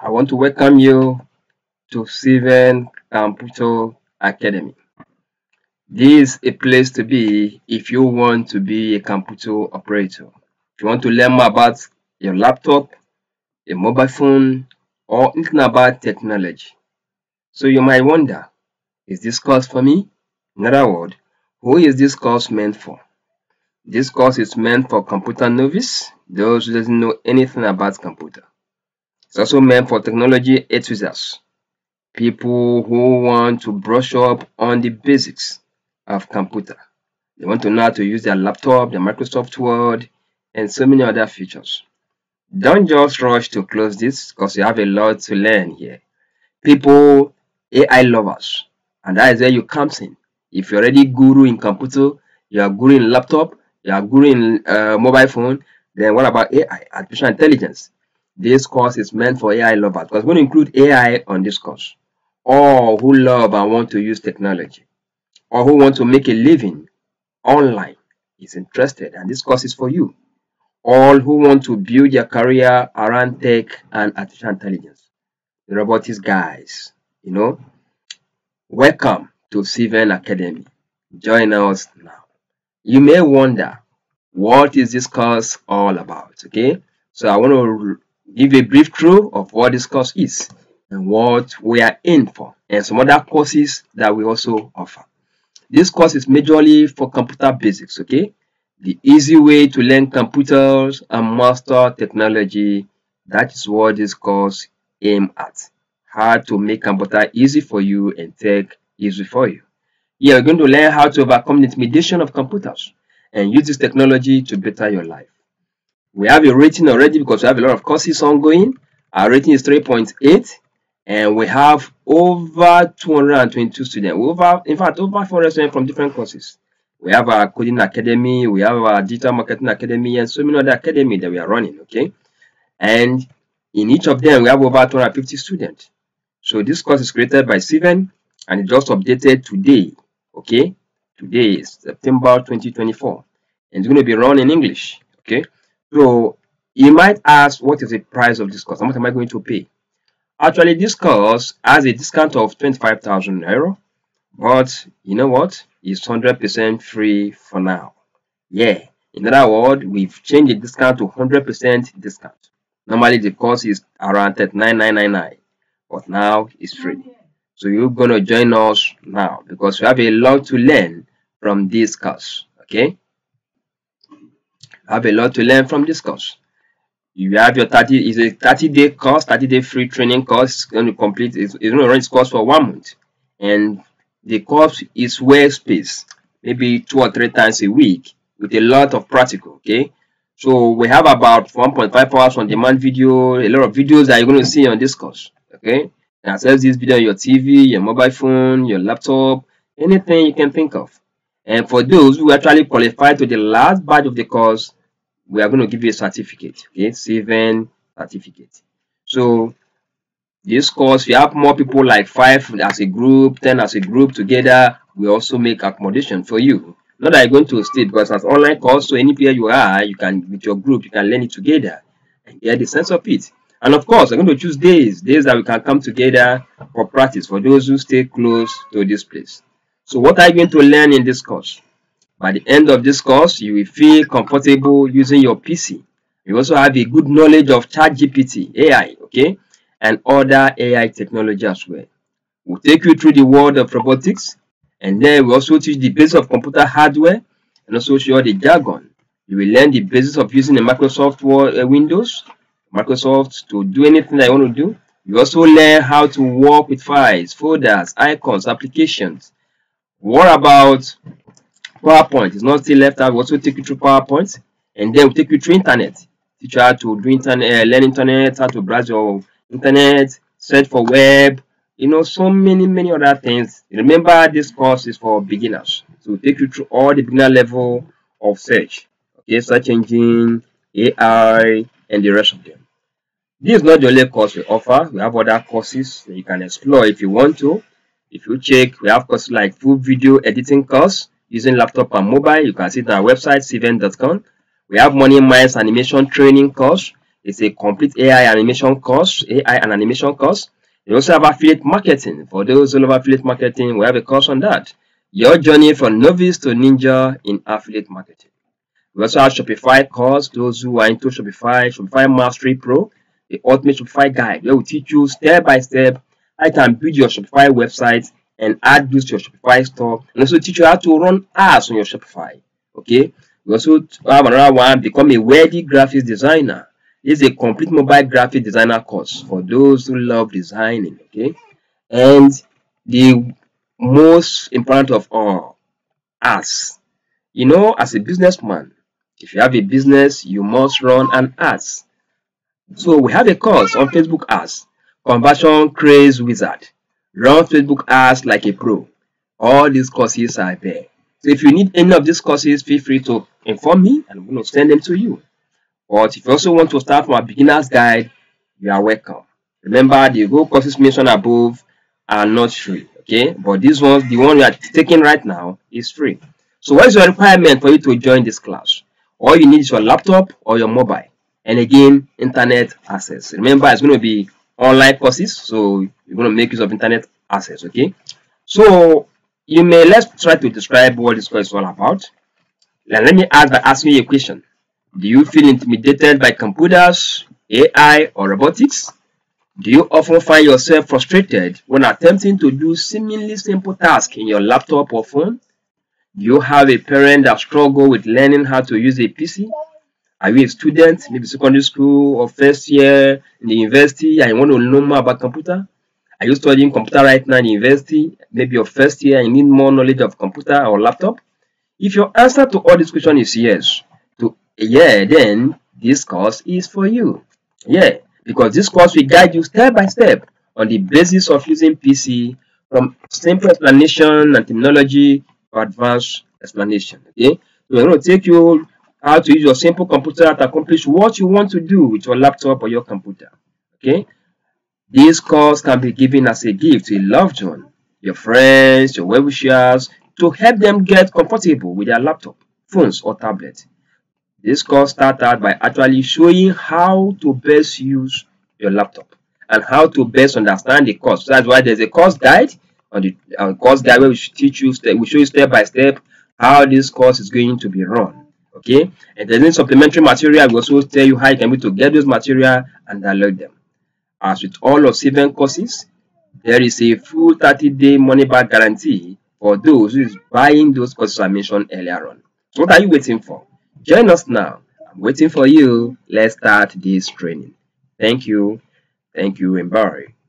I want to welcome you to Steven Computer Academy. This is a place to be if you want to be a computer operator. If you want to learn more about your laptop, your mobile phone, or anything about technology. So you might wonder, is this course for me? In other words, who is this course meant for? This course is meant for computer novice, those who doesn't know anything about computer. It's also meant for technology enthusiasts, people who want to brush up on the basics of computer. They want to know how to use their laptop, their Microsoft Word, and so many other features. Don't just rush to close this because you have a lot to learn here. People, AI lovers, and that is where you come in. If you're already guru in computer, you are guru in laptop, you are guru in mobile phone, then what about AI, artificial intelligence? This course is meant for AI lovers because we're going to include AI on this course. All who love and want to use technology, or who want to make a living online is interested, and this course is for you. All who want to build their career around tech and artificial intelligence, the robotics guys, welcome to Steven Academy. Join us now. You may wonder, what is this course all about? Okay, so I want to give a brief through of what this course is and what we are in for, and some other courses that we also offer. This course is majorly for computer basics, okay? The easy way to learn computers and master technology. That is what this course aims at. How to make computer easy for you and tech easy for you. Here we're going to learn how to overcome the intimidation of computers and use this technology to better your life. We have a rating already because we have a lot of courses ongoing. Our rating is 3.8, and we have over 222 students. In fact, over 400 students from different courses. We have our coding academy, we have our digital marketing academy, and so many other academies that we are running, okay? And in each of them, we have over 250 students. So this course is created by Steven, and it just updated today, okay? Today is September 2024, and it's going to be run in English, okay? So you might ask, what is the price of this course? How much am I going to pay? Actually, this course has a discount of 25,000 euro, but you know what? It's 100% free for now. Yeah, in other words, we've changed the discount to 100% discount. Normally, the course is around 39,999, but now it's free. So you're gonna join us now because we have a lot to learn from this course. Okay, I have a lot to learn from this course. You have your 30-day course, 30-day free training course. It's going to complete. It's going to run its course for 1 month, and the course is well spaced, maybe 2 or 3 times a week with a lot of practical. Okay, so we have about 1.5 hours on demand video, a lot of videos that you're going to see on this course. Okay, you can access this video on your TV, your mobile phone, your laptop, anything you can think of. And for those who actually qualify to the last batch of the course, we are going to give you a certificate, okay, 7 certificate. So this course, we have more people like 5 as a group, 10 as a group together. We also make accommodation for you. Not that you're going to stay, because as online course, so anywhere you are, you can, with your group, you can learn it together and get the sense of it. And of course, we're going to choose days that we can come together for practice for those who stay close to this place. So what are you going to learn in this course? By the end of this course, you will feel comfortable using your PC. You also have a good knowledge of ChatGPT, AI, okay, and other AI technology as well. We'll take you through the world of robotics, and then we also teach the basics of computer hardware, and also show the jargon. You will learn the basics of using the Microsoft Windows, Microsoft to do anything that you want to do. You also learn how to work with files, folders, icons, applications. What about PowerPoint? Is not still left out. We also take you through PowerPoint, and then we take you through internet. Teach you how to do internet, learn internet, how to browse your internet, search for web, so many other things. Remember, this course is for beginners, so we take you through all the beginner level of search, okay, search engine, AI, and the rest of them. This is not the only course we offer. We have other courses that you can explore if you want to. If you check, we have courses like full video editing course using laptop and mobile. You can see it on our website, steven.com. We have Money Minds animation training course. It's a complete AI animation course, AI and animation course. We also have affiliate marketing. For those who love affiliate marketing, we have a course on that. Your journey from novice to ninja in affiliate marketing. We also have Shopify course. Those who are into Shopify, Shopify Mastery Pro, the ultimate Shopify guide, where we teach you step by step how you can build your Shopify website and add goods to your Shopify store, and also teach you how to run ads on your Shopify. Okay. We also have another one, become a worthy graphics designer. This is a complete mobile graphic designer course for those who love designing. Okay. And the most important of all, ads. You know, as a businessman, if you have a business, you must run an ads. So we have a course on Facebook ads, conversion craze wizard, run Facebook ads like a pro. All these courses are there. So if you need any of these courses, feel free to inform me and I'm going to send them to you. But if you also want to start from a beginner's guide, you are welcome. Remember, the whole courses mentioned above are not free, okay? But this one, the one you are taking right now, is free. So what is your requirement for you to join this class? All you need is your laptop or your mobile. And again, internet access. Remember, it's going to be online courses, so you're going to make use of internet access, okay? So let's try to describe what this course is all about. Now, let me ask by asking you a question. Do you feel intimidated by computers, AI, or robotics? Do you often find yourself frustrated when attempting to do seemingly simple tasks in your laptop or phone? Do you have a parent that struggles with learning how to use a PC? Are you a student, maybe secondary school or first year in the university, and you want to know more about computer? Are you studying computer right now in university, maybe your first year and you need more knowledge of computer or laptop? If your answer to all these questions is yes, then this course is for you. Yeah, because this course will guide you step by step on the basis of using PC, from simple explanation and terminology to advanced explanation. Okay, so we're going to take you how to use your simple computer to accomplish what you want to do with your laptop or your computer. Okay, this course can be given as a gift to a loved one, your friends, your well-wishers, to help them get comfortable with their laptop, phones, or tablets. This course starts out by actually showing how to best use your laptop and how to best understand the course. So that's why there's a course guide on the course guide where we should teach you we show you step by step how this course is going to be run. Okay, and there's any supplementary material. We also tell you how you can be able to get those material and download them. As with all of Seven courses, there is a full 30-day money back guarantee for those who is buying those courses I mentioned earlier on. So what are you waiting for? Join us now. I'm waiting for you. Let's start this training. Thank you. Thank you and bye.